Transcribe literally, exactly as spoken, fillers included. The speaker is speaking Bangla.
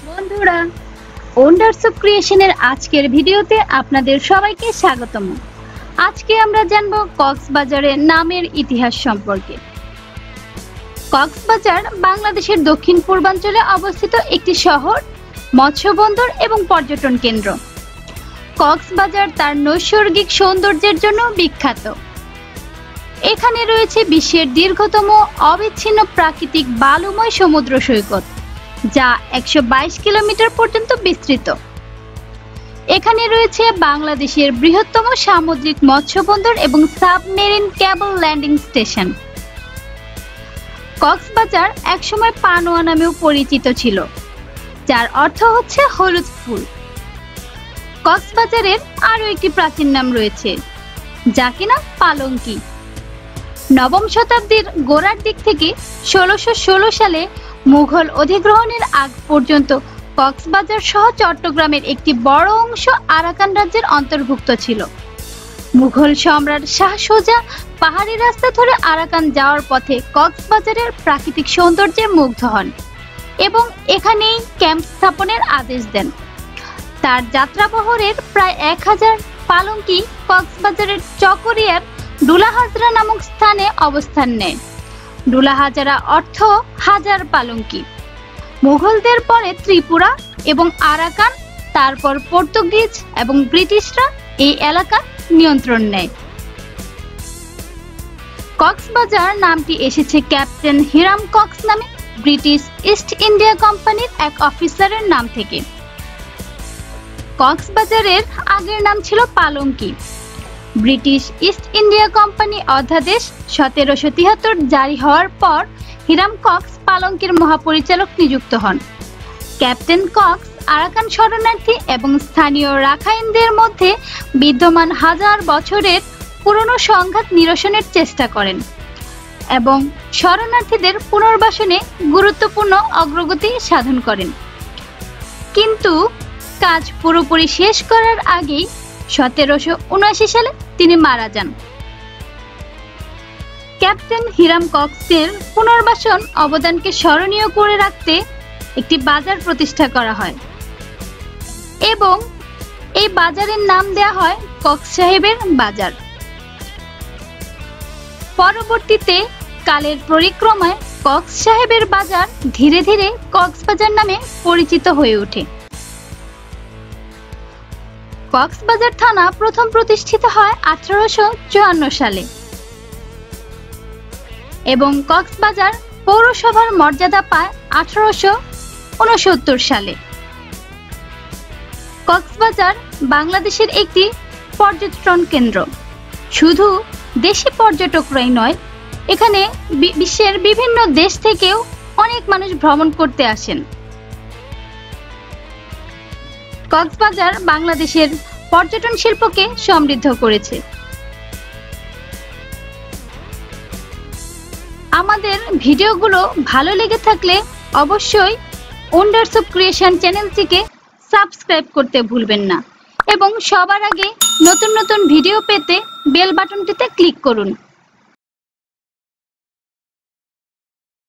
বন্ধুরা, ওন্ডার্স অফ ক্রিয়েশনের আজকের ভিডিওতে আপনাদের সবাইকে স্বাগতম। আজকে আমরা জানব কক্সবাজারের নামের ইতিহাস সম্পর্কে। কক্সবাজার বাংলাদেশের দক্ষিণ পূর্বাঞ্চলে অবস্থিত একটি শহর, মৎস্য বন্দর এবং পর্যটন কেন্দ্র। কক্সবাজার তার নৈসর্গিক সৌন্দর্যের জন্য বিখ্যাত। এখানে রয়েছে বিশ্বের দীর্ঘতম অবিচ্ছিন্ন প্রাকৃতিক বালুময় সমুদ্র সৈকত, যা একশো বাইশ কিলোমিটার পর্যন্ত বিস্তৃত। এখানে রয়েছে বাংলাদেশের বৃহত্তম সামুদ্রিক মৎস্য বন্দর এবং submarine cable landing station. Cox's Bazar একসময় পানোয়া নামেও পরিচিত ছিল, যার অর্থ হচ্ছে হলুদ ফুল। কক্সবাজারের আরও একটি প্রাচীন নাম রয়েছে, যা কিনা পালঙ্কি। নবম শতাব্দীর গোড়ার দিক থেকে ষোলোশো ষোলো সালে মুঘল অধিগ্রহণের আগ পর্যন্ত কক্সবাজার সহ চট্টগ্রামের একটি বড় অংশ আরাকান রাজ্যের অন্তর্ভুক্ত ছিল। মুঘল সম্রাট শাহ সুজা পাহাড়ি রাস্তা ধরে আরাকান যাওয়ার পথে কক্সবাজারের প্রাকৃতিক সৌন্দর্যে মুগ্ধ হন এবং এখানেই ক্যাম্প স্থাপনের আদেশ দেন। তার যাত্রাবহরের প্রায় এক হাজার পালঙ্কি কক্সবাজারের চকরিয়ার ডুলাহাজরা নামক স্থানে অবস্থান নেয়। ডুলাহাজারা অর্থ হাজার পালঙ্কি। মুঘলদের পরে ত্রিপুরা এবং আরাকান, তারপর পর্তুগিজ এবং ব্রিটিশরা এই এলাকা নিয়ন্ত্রণ নেয়। কক্সবাজার নামটি এসেছে ক্যাপ্টেন হিরাম কক্স নামে ব্রিটিশ ইস্ট ইন্ডিয়া কোম্পানির এক অফিসারের নাম থেকে। কক্সবাজারের আগের নাম ছিল Palongki. British East India company অধ্যাদেশ সতেরোশো তিয়াত্তর জারি হওয়ার পর হিরাম কক্স পালঙ্কির মহাপরিচালক নিযুক্ত হন। ক্যাপ্টেন কক্স আরাকান শরণার্থী এবং স্থানীয় রাখাইনদের মধ্যে বিদ্যমান হাজার বছরের পুরনো সংঘাত নিরসনের চেষ্টা করেন এবং শরণার্থীদের পুনর্বাসনে গুরুত্বপূর্ণ অগ্রগতি সাধন করেন। কিন্তু কাজ পুরোপুরি শেষ করার আগেই সতেরোশো উনআশি সালে তিনি মারা যান। ক্যাপ্টেন হিরাম কক্সের পুনর্বাসন অবদানকে স্মরণীয় করে রাখতে একটি বাজার প্রতিষ্ঠা করা হয় এবং এই বাজারের নাম দেওয়া হয় কক্স সাহেবের বাজার। পরবর্তীতে কালের পরিক্রমায় কক্স সাহেবের বাজার ধীরে ধীরে কক্সবাজার নামে পরিচিত হয়ে ওঠে। কক্সবাজার থানা প্রথম প্রতিষ্ঠিত হয় আঠারোশো চুয়ান্ন সালে এবং কক্সবাজার পৌরসভার মর্যাদা পায় আঠারোশো উনসত্তর সালে। কক্সবাজার বাংলাদেশের একটি পর্যটন কেন্দ্র। শুধু দেশি পর্যটকরাই নয়, এখানে বিশ্বের বিভিন্ন দেশ থেকেও অনেক মানুষ ভ্রমণ করতে আসেন। কক্সবাজার বাংলাদেশের পর্যটন শিল্পকে সমৃদ্ধ করেছে। আমাদের ভিডিওগুলো ভালো লেগে থাকলে অবশ্যই ওন্ডার্স অফ ক্রিয়েশন চ্যানেলটিকে সাবস্ক্রাইব করতে ভুলবেন না এবং সবার আগে নতুন নতুন ভিডিও পেতে বেল বাটনটিতে ক্লিক করুন।